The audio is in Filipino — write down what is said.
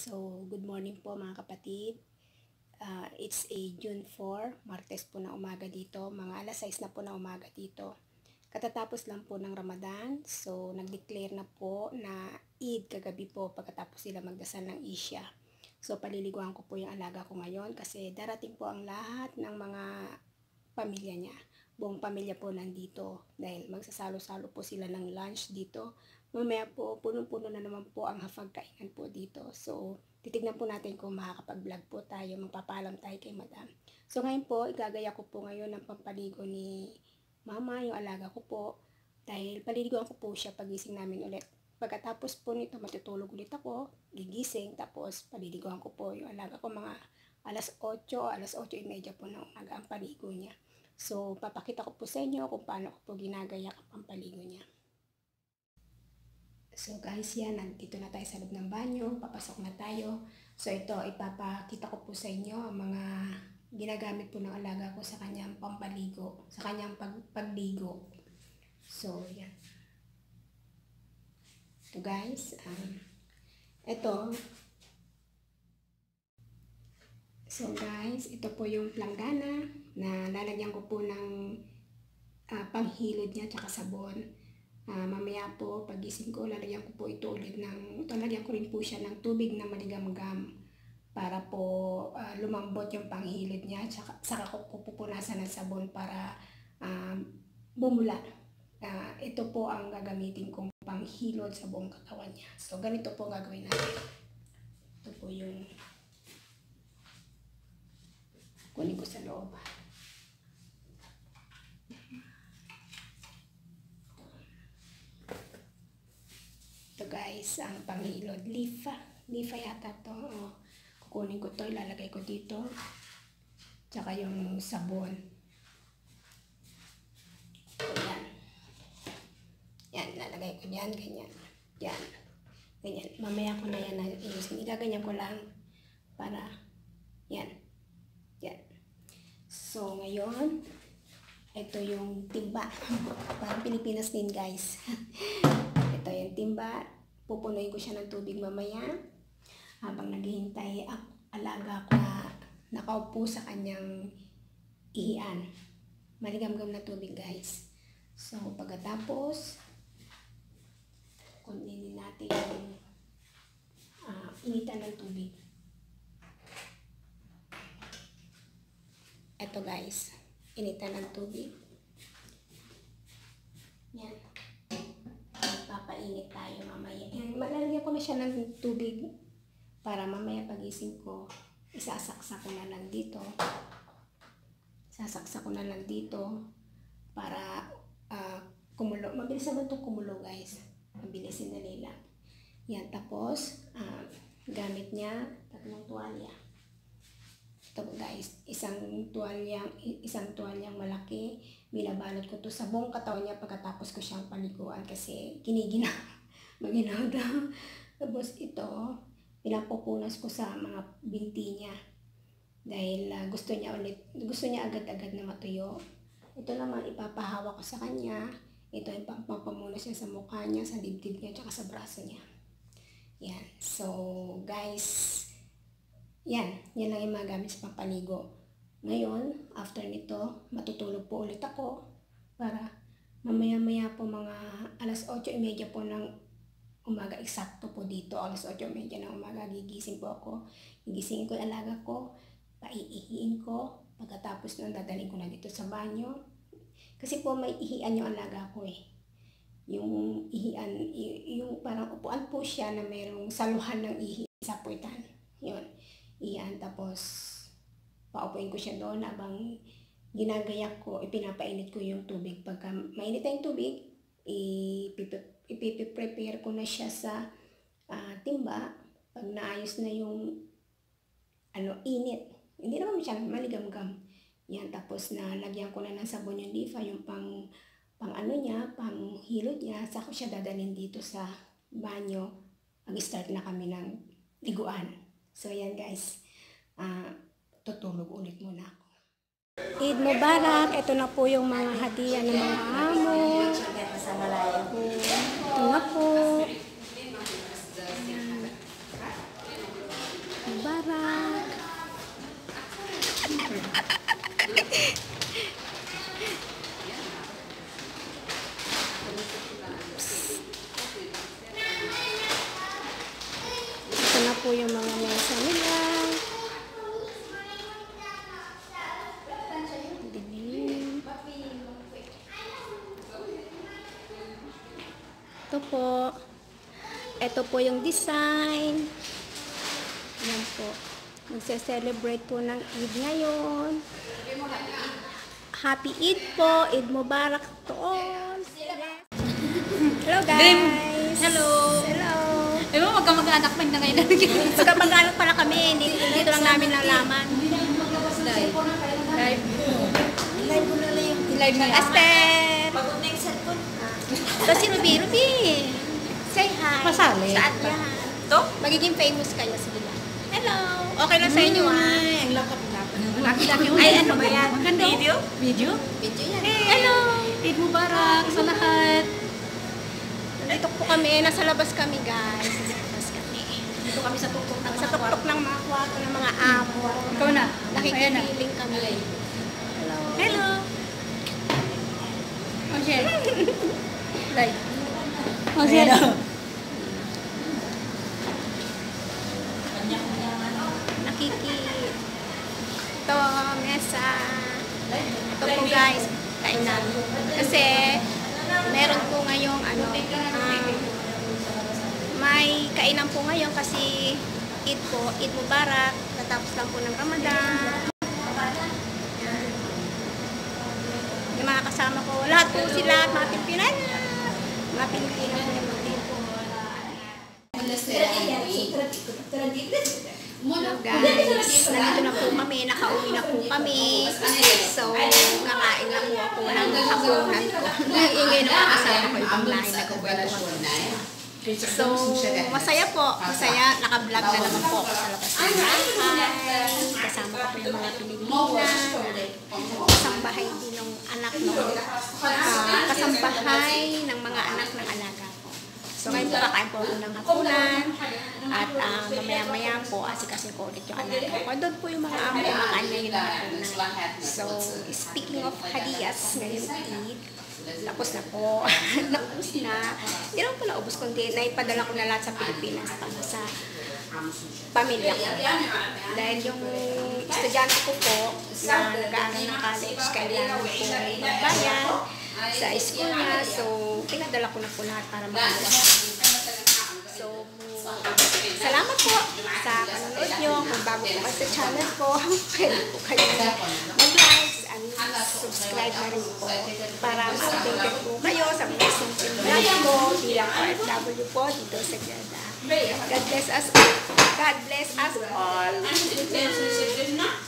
So, good morning po mga kapatid. It's a June 4, Martes po na umaga dito. Mga alas 6 na po na umaga dito. Katatapos lang po ng Ramadan. So, nag-declare na po na Eid kagabi po pagkatapos sila magdasal ng Isya. So, paliliguan ko po yung alaga ko ngayon kasi darating po ang lahat ng mga pamilya niya. Buong pamilya po nandito dahil magsasalo-salo po sila ng lunch dito. Mamaya po, punong-puno na naman po ang hapagkainan po dito. So, titignan po natin kung makakapag-vlog po tayo, magpapaalam tayo kay madam. So, ngayon po, igagaya ko po ngayon ang pampaligo ni mama, yung alaga ko po. Dahil paliliguan ko po siya pagising namin ulit. Pagkatapos po nito, matutulog ulit ako, gigising, tapos paliliguan ko po yung alaga ko mga alas 8 o alas 8:30 po ng umaga ang paligo niya. So, papakita ko po sa inyo kung paano ko po ginagaya ang pampaligo niya. So guys, yan, nandito na tayo sa loob ng banyo, papasok na tayo. So ito, ipapakita ko po sa inyo ang mga ginagamit po ng alaga ko sa kanyang pampaligo, sa kanyang pagligo. So yan. Ito guys, ito. So guys, ito po yung planggana na lalagyan ko po ng panghilod niya tsaka sabon. Mamaya po, pagising ko, lalagyan ko po ito ulit lalagyan ko rin po siya ng tubig na maligam-gam para po lumambot yung panghilod niya. Saka ko po pupunasan ng sabon para bumula. Ito po ang gagamitin kong panghilod sa buong katawan niya. So, ganito po gagawin natin. Ito po yung kunin ko sa loob. Ito guys, ang panghilod. Lifa yata to. Kukunin ko to, ilalagay ko dito. Tsaka yung sabon. Ayan. Yan, ilalagay ko dyan, ganyan. Yan. Ganyan. Mamaya ko na yan ayusin. Igaganyan ko lang para yan. Yan. So, ngayon, ito yung timba. Parang Pilipinas din guys. Ito yung timba. Pupunuin ko siya ng tubig mamaya habang naghihintay ang alaga ko na nakaupo sa kanyang ihian. Maligam-gam na tubig guys. So pagkatapos kunin natin yung initan ng tubig. Ito guys, initan ng tubig. Yan. Papainit tayo mamaya. Malalagyan ko na siya ng tubig para mamaya pagising ko, isasaksak ko na lang dito. Sasaksak ko na lang dito para kumulo. Mabilis naman itong kumulo guys. Mabilis, sandali lang. Yan, tapos gamit niya tatlong tuwalya. Ito guys, isang tuwalyang malaki. Binabalot ko to sa buong katawan niya pagkatapos ko siyang paliguan kasi maginaw daw. Tapos ito, pinapupunas ko sa mga binti niya dahil gusto niya agad-agad na matuyo. Ito naman ipapahawak ko sa kanya. Ito ay pampamunas niya sa mukha niya, sa dibdib niya, tsaka sa braso niya. Yan. So guys, yan lang yung magamit sa pampaligo. Ngayon, after nito, matutulog po ulit ako para mamaya-maya po mga alas 8:30 po ng umaga, eksakto po dito, alas 8:30 ng umaga, gigising po ako. Gigisingin ko yung alaga ko, paiihiin ko, pagkatapos nun dadalhin ko na dito sa banyo. Kasi po may ihian yung alaga ko eh. Yung ihian, yung parang upuan po siya na mayroong saluhan ng ihi sa puwitan. Yun, ihian, tapos paupuin ko siya doon habang ginagayak ko, ipinapainit ko yung tubig. Pagka mainit na yung tubig, ipiprepare ko na siya sa timba. Pag naayos na yung init, hindi naman siya maligam-gam. Yan, tapos nalagyan ko na ng sabon yung lifa, yung pang hilod niya. Saka ko siya dadalhin dito sa banyo. Mag-start na kami ng liguan. So yan guys, tutulog ulit muna ako. Eid Mubarak! Ito na po yung mga hadiah ng mga amo. Ito na po. po yung mga mesa nila. Dilim. Ito po. Ito po yung design. Yan po. Magse-celebrate po ng Eid ngayon. Happy Eid po. Eid Mubarak to all. Hello guys. Hello. Hello. Di ba magkamag-anak pa na ngayon? Magkamag-anak pala kami. Dito lang namin nalaman. Live. Live. Live mo na lang yung Live na. Esther. pagod na yung cellphone. Ito si Ruby. Ruby. Say hi. Masali. Saan yan? To? Magiging famous kayo. Sige lang. Hello. Okay lang sa inyo Ang lakap-lakap. Laki-laki. Ay, ano ba yan? Maganda. Video? Video? Video yan. Hello. Eid Mubarak sa lahat. Dito po kami. Nasa labas kami guys. Nasa labas kami. Dito kami sa tuktok ng Sa tuktok ng mga kwarto ng mga amo. Ikaw na. Ayan na. Nakikipiling kami. Hello. Hello. Oh, share. Live. Oh, share. Ito, mesa. Ito po guys, kainan. Kasi, meron po ngayong may kainan po ngayon kasi Eid po, Eid Mubarak. Natapos lang po ng Ramadan. Yung mga kasama ko, lahat po sila, mga Pilipinas. Mga Pilipino po yung mga po. Hello guys, nandito na po kami, nakauwi na po kami. So, kakain na po ako ng hapunan ko. Ingay na mga kasama ko yung panglain na kukwento. So, masaya po. Masaya, naka-vlog na naman po ako sa labas ng bahay. Kasama ko po yung mga Pilipinas. Kasambahay din ng anak kasambahay ng mga anak ng alaga ko. So, ngayon po kakain po ako ng hapunan. At mamaya-maya po, asikasin ko ulit yung alaga ko. Doon po yung mga amo kumakain ngayon ng hapunan. So, speaking of hadiyas, ngayon Eid, tapos na po. Tapos na. Hindi lang po naubos kundi naipadala ko na lahat sa Pilipinas para sa pamilya ko. Dahil yung estudyante ko po na nag-aaral ng college, kailangan po magbayan sa school niya. So, pinadala ko na po lahat para makawas. So, salamat po sa panonood nyo. Kung bago po kayo sa channel ko, pwede po kayo mag-like and subscribe na rin po para ma-updated po kayo sa mga simple vlog ko bilang OFW po dito sa Jeddah. God bless us all.